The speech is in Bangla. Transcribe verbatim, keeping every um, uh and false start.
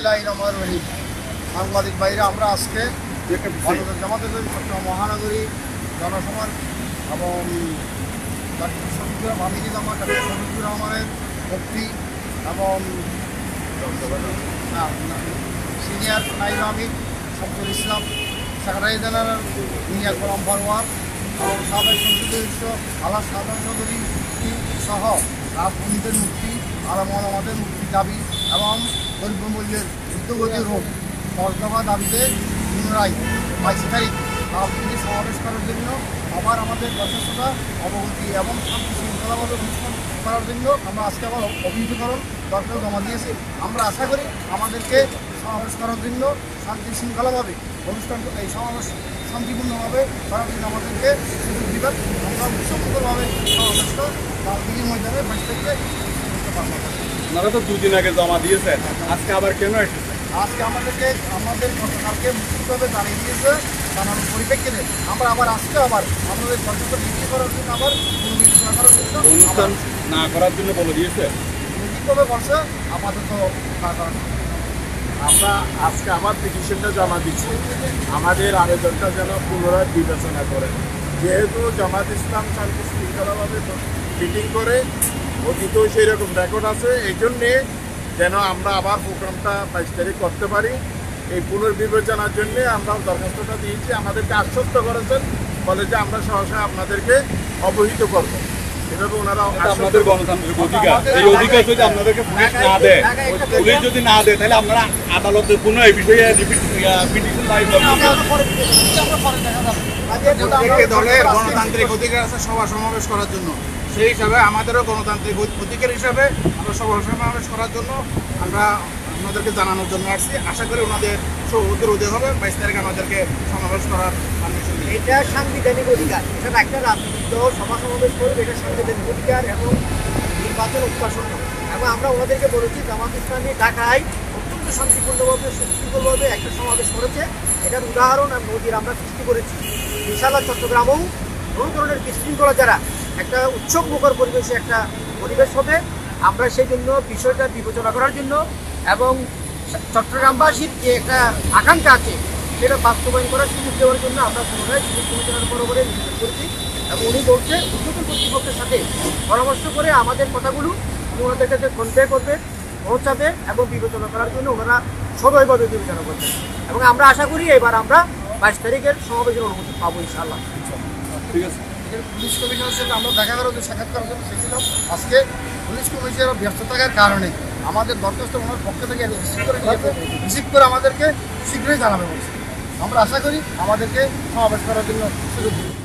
বিসমিল্লাহির রহমানির রহিম। সাংবাদিক ভাইরা, আমরা আজকে জামাতের চট্টগ্রাম মহানগরী জনসভা এবং ডাক্তার শফিকুর মামিনী জামা ডাক্তার শফিকুর রহমানের মুফতি এবং সিনিয়র নাইব আমির শামসুল ইসলাম, সেক্রেটারি জেনারেল মিয়া গোলাম পরওয়ার এবং সাবেক সংসদীয় সদস্য আল্লাহ সাধারণ চৌধুরী সহ রাজনীতির মুক্তি আলম আমাদের মুক্তির দাবি এবং দ্রব্যমূল্যের উদ্যোগতি রোধ দশ দফা দাবিতে পুনরায় বাইশ তারিখ রাজনীতি সমাবেশ করার জন্য আবার আমাদের যথেষ্টতা অবগতি এবং শান্তি শৃঙ্খলাভাবে অনুষ্ঠান করার জন্য আমরা আজকে আবার অভিযোগকরণ দরকার জমা দিয়েছি। আমরা আশা করি আমাদেরকে সমাবেশ করার জন্য শান্তি শৃঙ্খলাভাবে অনুষ্ঠান এই সমাবেশ শান্তিপূর্ণভাবে করার জন্য আমাদেরকে সুযোগ দিবেন। আমরা উৎসবমুখরভাবে সমাবেশটা রাজনীতির ময়দানে বাইশ তারিখে করতে পারবো। আপনারা তো দুদিন আগে জমা দিয়েছেন, আজকে আবার কেন এসেছেন? আজকে আমাদেরকে আমাদের গতকালকে মুক্তিভাবে জানিয়ে দিয়েছে, জানানোর পরিপ্রেক্ষিতে আমরা আবার আজকে আবার আমাদের সরকারকে বিক্রি করার জন্য আবার পুনর্বিবেচনা করার জন্য অনুষ্ঠান না করার জন্য বলে দিয়েছে। লিখিতভাবে বলছে আপাতত না করার জন্য। আমরা আজকে আবার পিটিশনটা জমা দিচ্ছি, আমাদের আবেদনটা যেন পুনরায় বিবেচনা করে। যেহেতু জামাত ইসলাম শান্তি শৃঙ্খলাভাবে মিটিং করে, অতীতেও সেই রকম রেকর্ড আছে, এই জন্যে যেন আমরা আবার প্রোগ্রামটা বাইশ তারিখ করতে পারি, এই পুনর্বিবেচনার জন্যে আমরা দরখাস্তটা দিয়েছি। আমাদেরকে আশ্বস্ত করেছেন, বলে যে আমরা সহসা আপনাদেরকে অবহিত করবো। এভাবে ওনারা আপনাদের গণতান্ত্রিক অধিকার, এই অধিকার যদি আপনাদেরকে পুলিশ না দেয়, পুলিশ যদি না দেয়, তাহলে আপনারা আদালতে পুনঃ এই বিষয়ে পিটিশন দায়ের করবেন। দলের গণতান্ত্রিক অধিকার আছে সভা সমাবেশ করার জন্য, সেই হিসাবে আমাদেরও গণতান্ত্রিক অধিকার হিসাবে আমরা সভা সমাবেশ করার জন্য আমরা ওনাদেরকে জানানোর জন্য আসছি। আশা করি ওনাদের সৌদের উদয় হবে, বাইশ তারিখ আমাদেরকে সমাবেশ করার পারমিশন দিই। এটা সাংবিধানিক অধিকার, এটা একটা রাজনৈতিক দল সভা সমাবেশ করবে, এটা সাংবিধানিক অধিকার এবং নির্বাচন উৎপাসন। এবং আমরা ওনাদেরকে বলেছি জামাত ইসলামী ঢাকায় অত্যন্ত শান্তিপূর্ণভাবে সুশৃঙ্খলভাবে একটা সমাবেশ করেছে, এটার উদাহরণ এবং নজির আমরা সৃষ্টি করেছি। ইনশাআল্লাহ চট্টগ্রামেও কোনো ধরনের বিশৃঙ্খলা যারা একটা উৎসব মুখর পরিবেশে একটা পরিবেশ হবে, আমরা সেই জন্য বিষয়টা বিবেচনা করার জন্য এবং চট্টগ্রামবাসীর যে একটা আকাঙ্ক্ষা আছে সেটা বাস্তবায়ন করার সুযোগ দেওয়ার জন্য আমরা পুনরায় সুযোগ কমিশনের বরাবরে নিবেদন করেছি। এবং উনি বলছে উদ্যোগী কর্তৃপক্ষের সাথে পরামর্শ করে আমাদের কথাগুলো ওনাদের কাছে কনভে করবে, পৌঁছাবে এবং বিবেচনা করার জন্য ওনারা সদয়ভাবে বিবেচনা করবেন। এবং আমরা আশা করি এবার আমরা বাইশ তারিখের সমাবেশের অনুমতি পাবো ইনশাআল্লাহ। ঠিক আছে। পুলিশ কমিশনের সাথে আমরা দেখা করার জন্য সাক্ষাৎ করার জন্য চেয়েছিলাম। আজকে পুলিশ কমিশনের ব্যস্ত থাকার কারণে আমাদের দরখাস্ত ওনার পক্ষ থেকে রিসিভ করে নিয়েছে, রিসিভ করে আমাদেরকে শীঘ্রই জানাবে বলছে। আমরা আশা করি আমাদেরকে সমাবেশ করার জন্য সুযোগ দিই।